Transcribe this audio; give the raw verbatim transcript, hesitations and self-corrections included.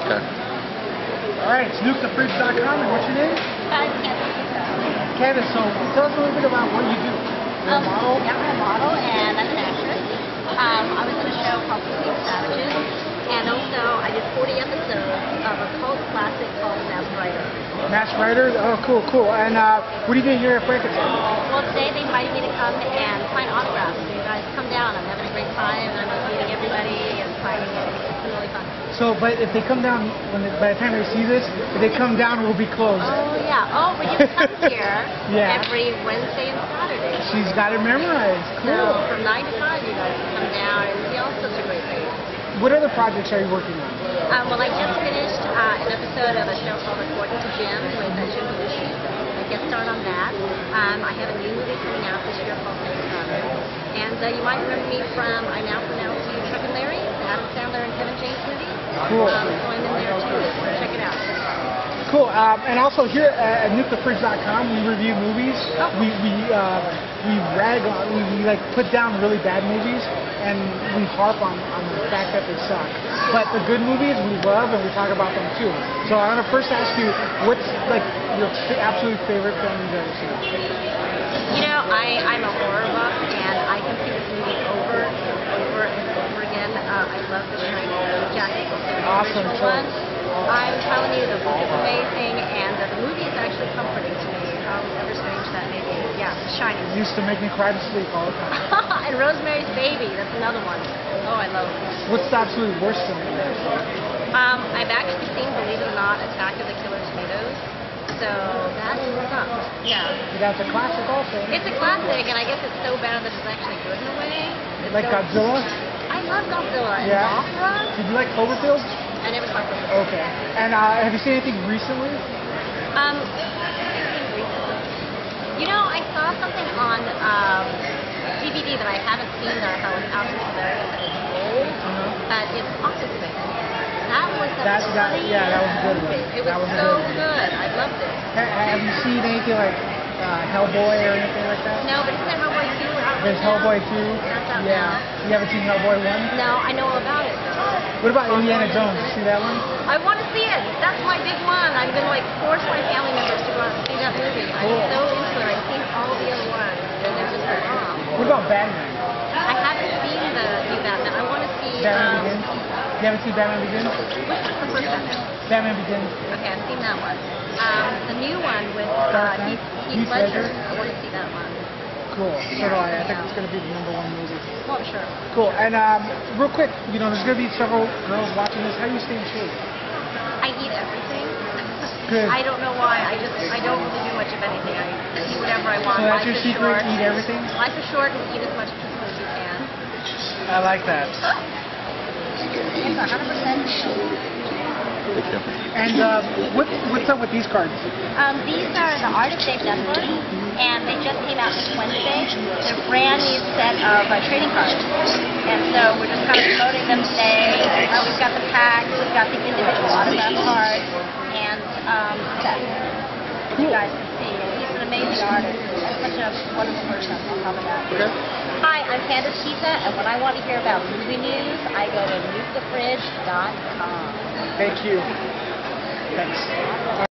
Okay. All right, it's nuke the fridge dot com, and what's your name? Uh, Candace Kita. Candace, so tell us a little bit about what you do. You're Um, a model? Yeah, I'm a model and I'm an actress. Um, I was in a show called Sweet Savages, and also I did forty episodes of a cult classic called Mask Rider. Mask Rider? Oh, cool, cool. And uh, what are you doing here at Frankenstein? Well, today they invited me to come and sign autographs. So you guys come down. I'm having a great time, and I'm just meeting everybody and signing it. It's been really fun. So, but if they come down, when they, by the time they see this, if they come down, it will be closed. Oh, yeah. Oh, but you come here Yeah. every Wednesday and Saturday. She's got it memorized. Cool. So from nine to five, you guys can come down and see all sorts of great things. What other projects are you working on? Um, well, I just finished uh, an episode of a show called According to Jim with uh, Jim Belushi. I get started on that. Um, I have a new movie coming out this year called Thanks Father. And uh, you might remember me from I Now Pronounce You Chuck and Larry, the Adam Sandler and Kevin James movie. Cool. Um, so I'm in there too, so check it out. Cool. Um, and also here at nuke the fridge dot com, we review movies. Oh. We we uh, we rag on, we, we like put down really bad movies, and we harp on, on the fact that they suck. But the good movies we love, and we talk about them too. So I want to first ask you, what's like your f- absolute favorite film you've ever seen? You know, I, I'm a horror buff, and I can see this movie over and over and over again. Uh, I love The Shining, Jack Nicholson, the Awesome original choice. one. I'm telling you, the book is amazing, and uh, the movie is actually comforting to me. However strange that may be. Yeah, The Shining. It used to make me cry to sleep all the time. And Rosemary's Baby, that's another one. Oh, I love it. What's the absolute worst film you've ever seen? Um, I've actually seen, believe it or not, Attack of the Killer Tomatoes. So that's tough. Yeah. But that's a classic also. It's a classic, and I guess it's so bad that it's actually good in a way. It's Like so, Godzilla? I love Godzilla and Yeah. Mothra. Did you like Cloverfield? I never saw Cloverfield. Okay. And uh, have you seen anything recently? Um, anything recently? You know, I saw something on um, D V D that I haven't seen that I thought was absolutely hilarious, and it's old, but it's Office Space. That was the That- that- yeah, that was a good one. movie. It That was, was a so good one. good. I loved it. Ha- have you seen anything like uh, Hellboy or anything like that? No, but isn't there Hellboy two out There's right now? Hellboy two. That's out Yeah. now. You haven't seen Hellboy one? No, I know all about it though. What about Indiana Jones? You see that one? I want to see it. That's my big one. I'm going to like force my family members to go out and see that movie. I'm Cool. so into it. I've seen all the other ones, and they're just so bomb. What about Batman? I haven't seen the new Batman. I want to see. Batman Um, Begins? You haven't seen Batman Begins? which one's the first Batman? Batman Begins. Okay, I've seen that one. Um, the new one with Dark uh, Knight? Heath, Heath Heath Ledger. Ledger? I want to see that one. Cool. So do I. I think it's going to be the number one movie. Well, I'm sure. Cool. And um, real quick, you know, there's going to be several girls watching this. How do you stay in shape? I eat everything. Good. I don't know why. I just I don't really do much of anything. I eat whatever I want. So that's Life your is secret? short. Eat everything? Life is short, and eat as much pizza as you can. I like that. It's one hundred percent Thank you. And uh, what, what's up with these cards? Um, these are the Art of Dave Nessler, and they just came out this Wednesday. They're a brand new set of uh, trading cards. And so we're just kind of promoting them today. Uh, we've got the packs, we've got the individual autograph cards, and um, sets. You guys can see. He's an amazing artist. And such a wonderful person on top of that. Okay. Hi, I'm Candace Kita, and when I want to hear about movie news, I go to nuke the fridge dot com. Thank you. Thanks.